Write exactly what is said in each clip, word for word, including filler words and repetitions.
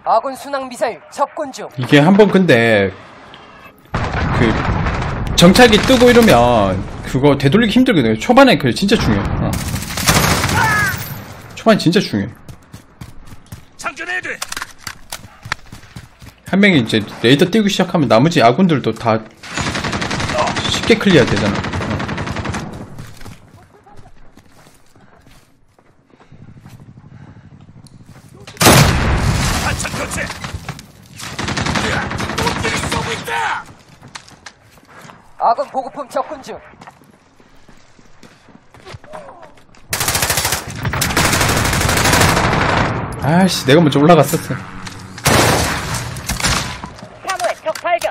아군 순항 미사일 접근 중. 이게 한번 근데 그 정찰기 뜨고 이러면 그거 되돌리기 힘들거든요. 초반에 그게 진짜 중요해. 어. 초반에 진짜 중요해. 장전해야 돼. 한 명이 이제 레이더 띄고 시작하면 나머지 아군들도 다 쉽게 클리어 되잖아. 어. 한참 교체. 놈들이 쏘고 있다. 아군 보급품 접근 중. 아씨, 내가 먼저 올라갔었어. 사무의 적 발견.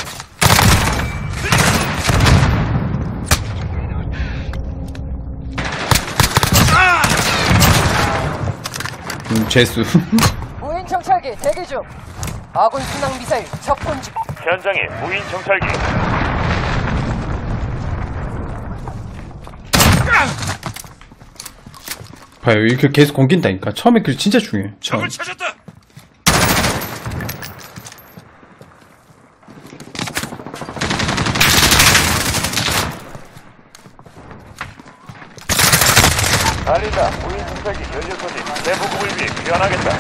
음, 재수. 무인 정찰기 대기 중. 아군 순항 미사일 접근 중. 현장에 무인 정찰기. 봐요, 이렇게 계속 공긴다니까. 처음에 그게 진짜 중요해. 처음. 적을 찾았다. 달린다. 무인 정찰기 연료 소진 재보급을 위해 귀환하겠다.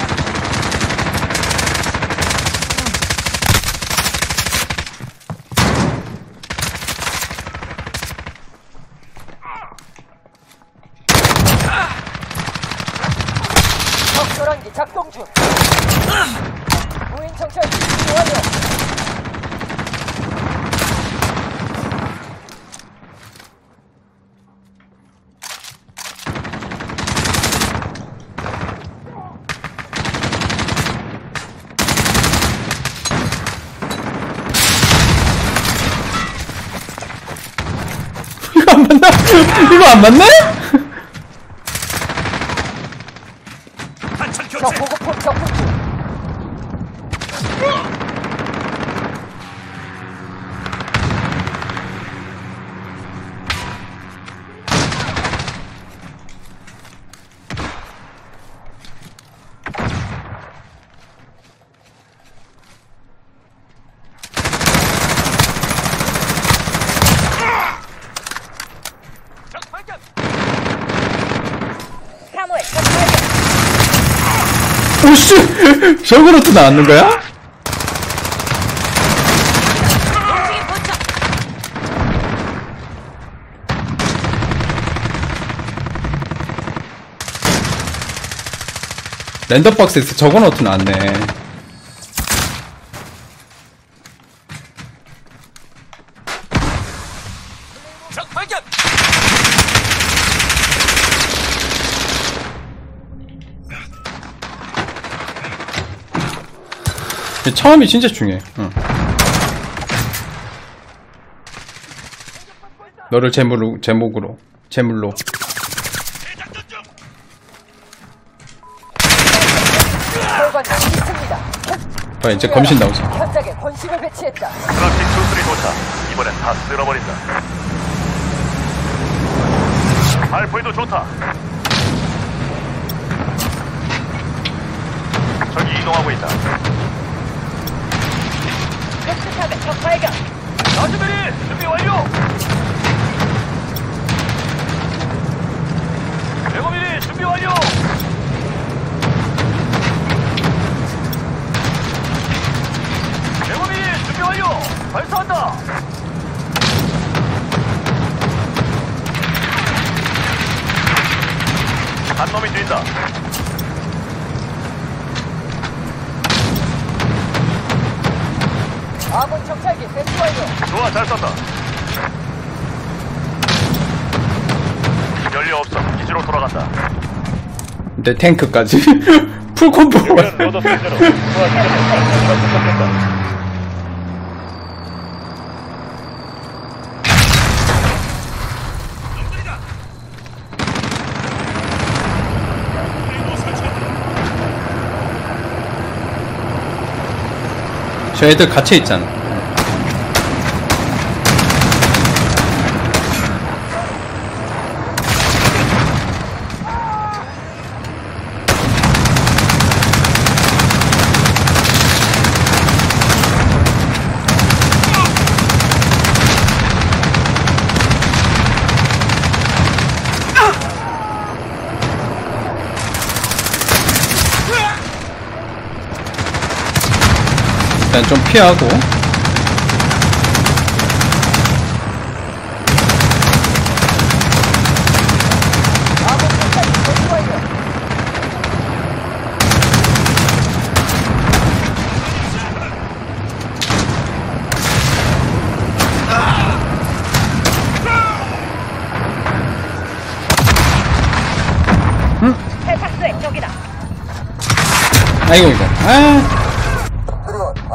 적 교란기 작동 중. 무인 정찰기 준비 완료. 이거 안 맞나? 이거 안 맞네? 한참 적 교체. 보급품 접근 중. 적 발견. 사무의 적 발견. 오씨! 저거로 또 나왔는 거야? 랜덤박스에서 저거는 또 나왔네. 적 발견. 처음이 진짜 중요해. 응. 너를 제물로, 제목으로, 제물로. 대작전 중. 혈관이 있습니다. 봐, 이제 검신 나오지. 현장에 권식을 배치했다. 플라스틱 수술이 도착. 이번엔 다 쓸어버린다. 알포이도 좋다. 적이 이동하고 있다. 획득탑의 적 발견. 라즈베리 준비 완료. 백오미리 준비 완료. 백오미리 준비 완료. 발사한다. 한 놈이 뛴다. 아군 정찰기 배치 완료. 좋아, 잘 쐈다. 연료 없어. 기지로 돌아간다. 내 탱크까지. 풀콤보. 유면 로더 스위치로 소화 시스템을 부탁했다. 저 애들 갇혀있잖아. 일단 좀 피하고. 아군 정찰기 준비 완료. 아이고 이거. 아.